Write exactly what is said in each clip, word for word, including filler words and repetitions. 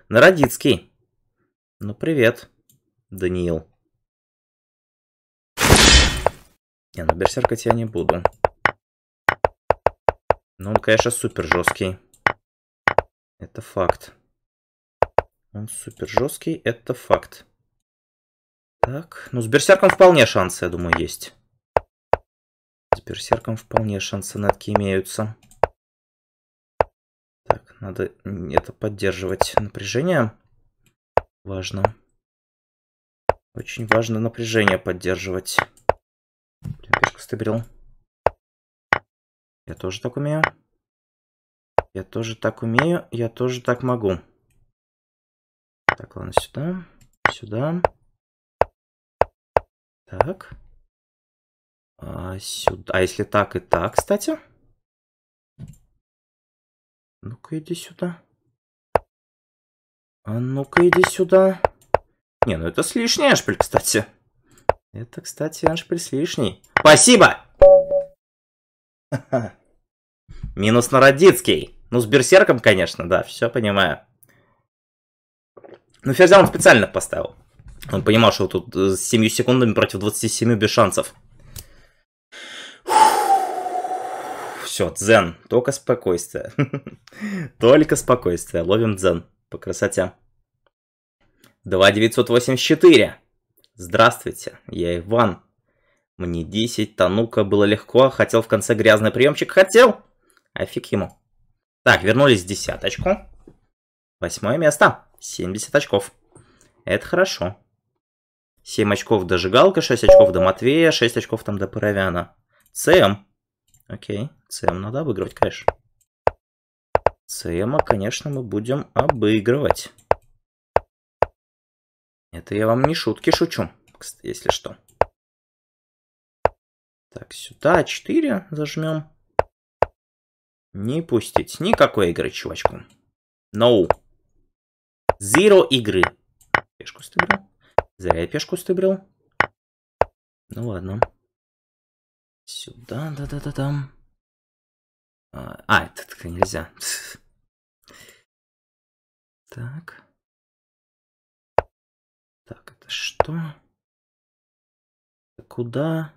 Народицкий. Ну, привет, Даниил. Не, ну берсеркать я не буду. Ну, он, конечно, супер жесткий. Это факт. Он супер жесткий, это факт. Так, ну с берсерком вполне шансы, я думаю, есть. С берсерком вполне шансы нетки имеются. Так, надо это поддерживать. Напряжение важно. Очень важно напряжение поддерживать. Пешку стыбрил. Я тоже так умею. Я тоже так умею. Я тоже так могу. Так, ладно, сюда. Сюда. Так. А, сюда. А если так и так, кстати? Ну-ка, иди сюда. А ну-ка, иди сюда. Не, ну это с лишней Эншпиль, кстати. Это, кстати, Эншпиль с лишней. Спасибо! Минус Народицкий. Ну, с берсерком, конечно, да, все понимаю. Ну, ферзя он специально поставил. Он понимал, что тут с семью секундами против двадцати семи без шансов. Все, дзен. Только спокойствие. Только спокойствие. Ловим дзен. По красоте. два девятьсот восемьдесят четыре. Здравствуйте, я Иван. Мне десять, Танука было легко. Хотел в конце грязный приемчик. Хотел. А фиг ему. Так, вернулись в десяточку. Восьмое место. семьдесят очков. Это хорошо. семь очков до Жигалка, шесть очков до Матвея, шесть очков там до Паровяна. ЦМ. Окей, ЦМ надо обыгрывать, конечно. ЦМа, конечно, мы будем обыгрывать. Это я вам не шутки шучу, если что. Так, сюда четыре зажмем. Не пустить никакой игры, чувачку. No. Zero игры. Пешку стыбрил. Зря я пешку стыбрил. Ну ладно. Сюда, да-да-да-да. А, а, это так нельзя. Так. Так, это что? Куда?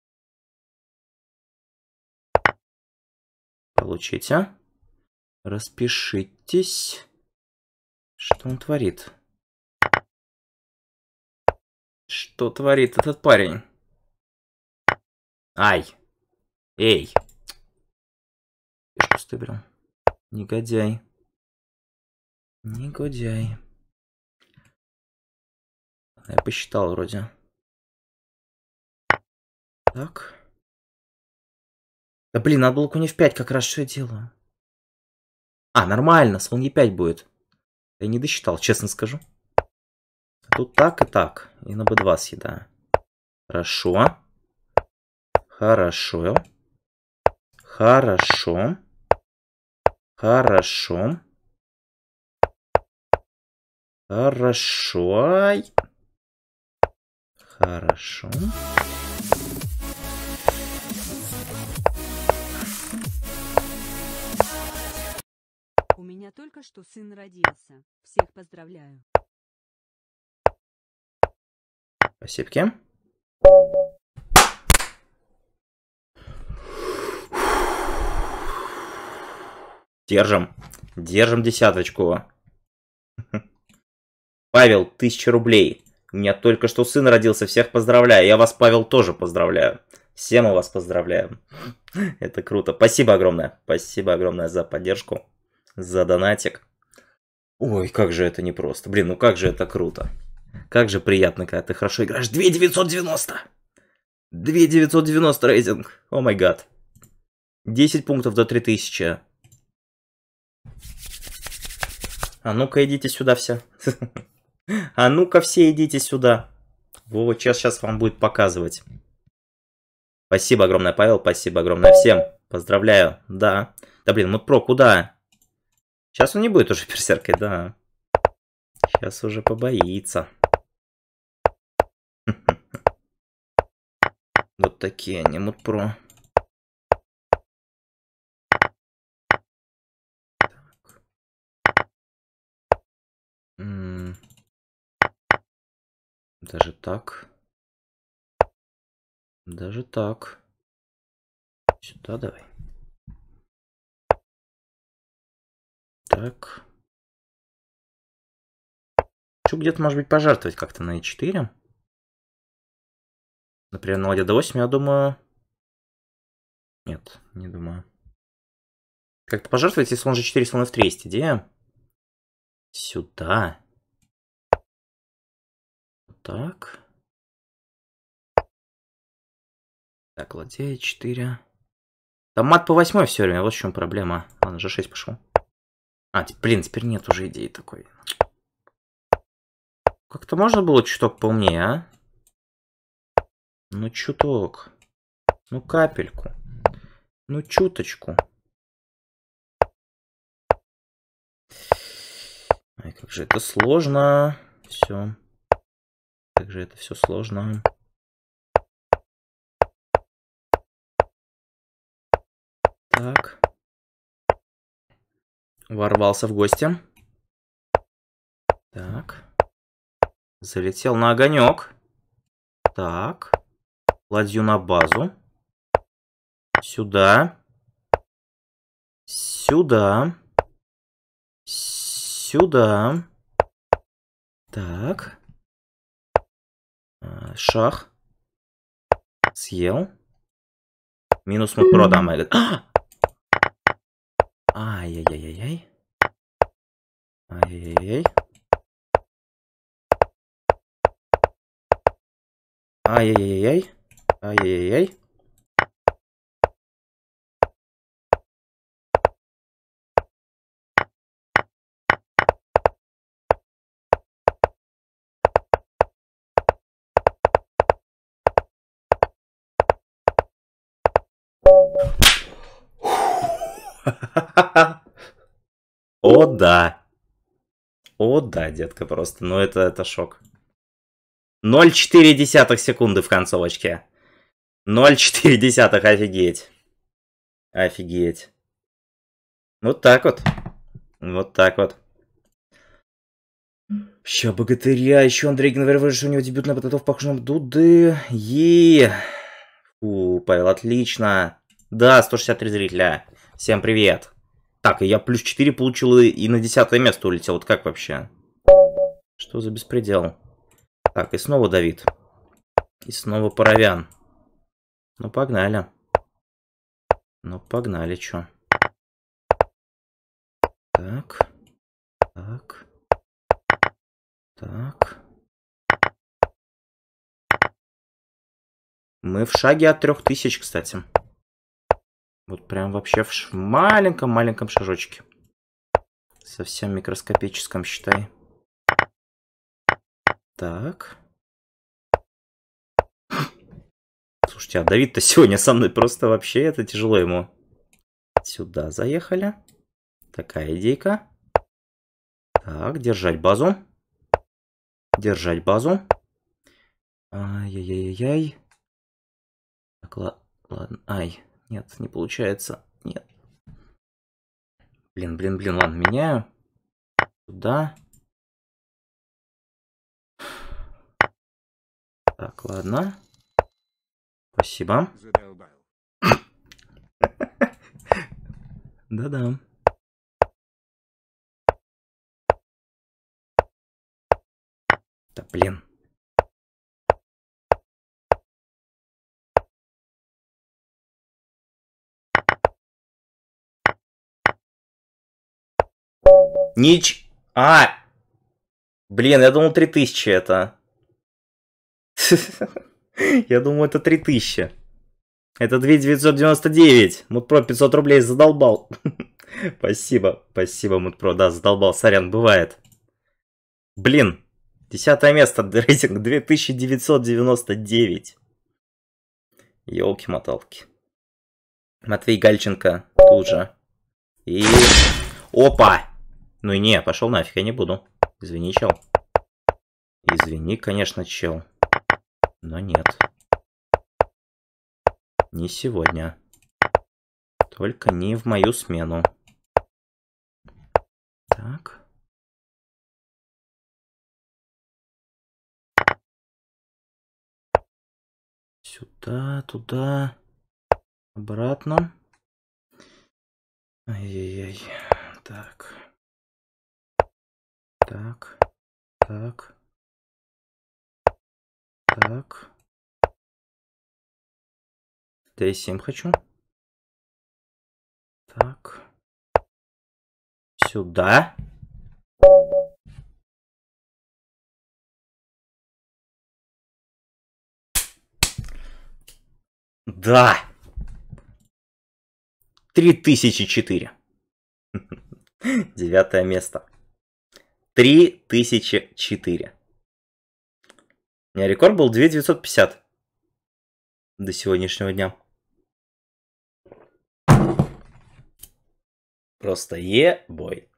Получите. Распишитесь. Что он творит? Что творит этот парень? Ай. Эй. Пешку стыбрил. Негодяй. Негодяй. Я посчитал вроде. Так. Да блин, надо было конь эф пять, как раз что я делаю. А, нормально, слон е пять будет. Я не досчитал, честно скажу. Тут так и так. И на бэ два съедаю. Хорошо. Хорошо. Хорошо. Хорошо. Хорошо. Хорошо. У меня только что сын родился. Всех поздравляю. Спасибо. Держим. Держим десяточку. Павел, тысяча рублей. У меня только что сын родился. Всех поздравляю. Я вас, Павел, тоже поздравляю. Все мы вас поздравляем. Это круто. Спасибо огромное. Спасибо огромное за поддержку. За донатик. Ой, как же это непросто. Блин, ну как же это круто. Как же приятно, когда ты хорошо играешь. две девятьсот девяносто. две девятьсот девяносто рейтинг. О май гад. десять пунктов до три тысячи. А ну-ка идите сюда все. А ну-ка все идите сюда. Вова сейчас, сейчас вам будет показывать. Спасибо огромное, Павел. Спасибо огромное всем. Поздравляю. Да. Да блин, мы про куда? Сейчас он не будет уже берсеркой, да. Сейчас уже побоится. Вот такие они, мут про. М-м. Даже так. Даже так. Сюда давай. Так. Что где-то, может быть, пожертвовать как-то на и четыре? Например, на ладья дэ восемь, я думаю... Нет, не думаю. Как-то пожертвовать, если он же четыре слона эф три есть идея. Сюда. Так. Так, ладья четыре. Там мат по восьмой все время, вот в чем проблема. Ладно, же шесть пошел. А, блин, теперь нет уже идеи такой. Как-то можно было чуток поумнее, а? Ну, чуток. Ну, капельку. Ну, чуточку. Ай, как же это сложно. Все. Как же это все сложно. Так. Ворвался в гости. Так. Залетел на огонек. Так. Ладью на базу. Сюда. Сюда. Сюда. Так. Шах. Съел. Минус мутпро, да, май гад. Ай-яй-яй-яй-яй. Ай-яй-яй-яй. Ай-яй-яй-яй. Ай-яй-яй-яй. О, да. О, да, детка, просто. Ну, это, это шок. ноль целых четыре десятых секунды в концовочке. ноль целых четыре десятых, офигеть. Офигеть. Вот так вот. Вот так вот. Ща, богатыря, еще Андрей говорит, что у него дебютная подготовка похожа на Дуды. Е. Фу, Павел, отлично. Да, сто шестьдесят три зрителя. Всем привет. Так, и я плюс четыре получил и на десятое место улетел. Вот как вообще? Что за беспредел? Так, и снова Давид. И снова Паровян. Ну, погнали. Ну, погнали, чё. Так. Так. Так. Мы в шаге от трех тысяч, кстати. Вот прям вообще в маленьком-маленьком шажочке. Совсем микроскопическом, считай. Так. Слушайте, а Давид-то сегодня со мной просто вообще это тяжело ему. Сюда заехали. Такая идейка. Так, держать базу. Держать базу. Ай-яй-яй-яй. Так, ладно. Ай, нет, не получается. Нет. Блин, блин, блин, ладно, меняю. Туда. Так, ладно. Спасибо. Да-да. Да блин. Нич... А! Блин, я думал три тысячи это. Я думал это три тысячи. Это две тысячи девятьсот девяносто девять. Мутпро пятьсот рублей задолбал. Спасибо, спасибо, Мутпро. Да, задолбал. Сорян, бывает. Блин, десятое место, рейтинг две тысячи девятьсот девяносто девять. Ёлки-моталки. Матвей Гальченко тут же. И... Опа! Ну и не, пошел нафиг, я не буду. Извини, чел. Извини, конечно, чел. Но нет. Не сегодня. Только не в мою смену. Так. Сюда, туда, обратно. Ай-яй-яй. Так. Так. Так. Так. д семь хочу. Так. Сюда. Да. три тысячи четыре. Девятое место. три тысячи четыре. У меня рекорд был две тысячи девятьсот пятьдесят. До сегодняшнего дня. Просто е-бой.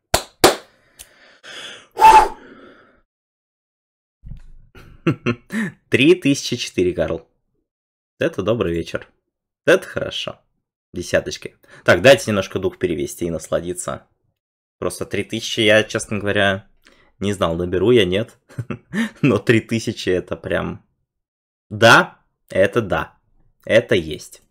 три тысячи четыре, Карл. Это добрый вечер. Это хорошо. Десяточки. Так, дайте немножко дух перевести и насладиться. Просто три тысячи я, честно говоря, не знал, наберу я, нет. Но три тысячи это прям... Да, это да. Это есть.